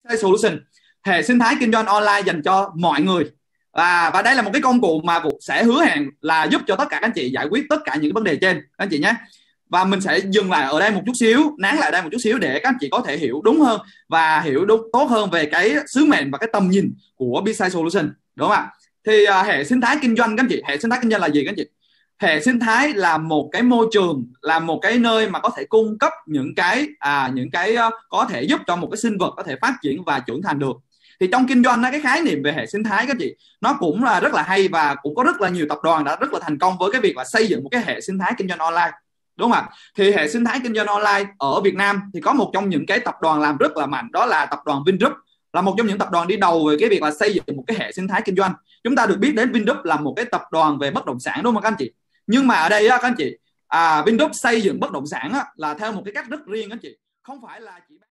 Solution, hệ sinh thái kinh doanh online dành cho mọi người. Và đây là một cái công cụ mà Vũ sẽ hứa hẹn là giúp cho tất cả các anh chị giải quyết tất cả những vấn đề trên các anh chị nhé. Và mình sẽ dừng lại ở đây một chút xíu, nán lại đây một chút xíu để các anh chị có thể hiểu đúng hơn và hiểu đúng tốt hơn về cái sứ mệnh và cái tầm nhìn của B-Side Solution, đúng không ạ? Thì hệ sinh thái kinh doanh các anh chị, hệ sinh thái kinh doanh là gì các anh chị? Hệ sinh thái là một cái môi trường, là một cái nơi mà có thể cung cấp những cái có thể giúp cho một cái sinh vật có thể phát triển và trưởng thành được. Thì trong kinh doanh cái khái niệm về hệ sinh thái các chị, nó cũng là rất là hay, và cũng có rất là nhiều tập đoàn đã rất là thành công với cái việc là xây dựng một cái hệ sinh thái kinh doanh online, đúng không ạ? Thì hệ sinh thái kinh doanh online ở Việt Nam thì có một trong những cái tập đoàn làm rất là mạnh, đó là tập đoàn Vingroup, là một trong những tập đoàn đi đầu về cái việc là xây dựng một cái hệ sinh thái kinh doanh. Chúng ta được biết đến Vingroup là một cái tập đoàn về bất động sản, đúng không các anh chị? Nhưng mà ở đây các anh chị, Vingroup xây dựng bất động sản là theo một cái cách rất riêng các anh chị, không phải là chỉ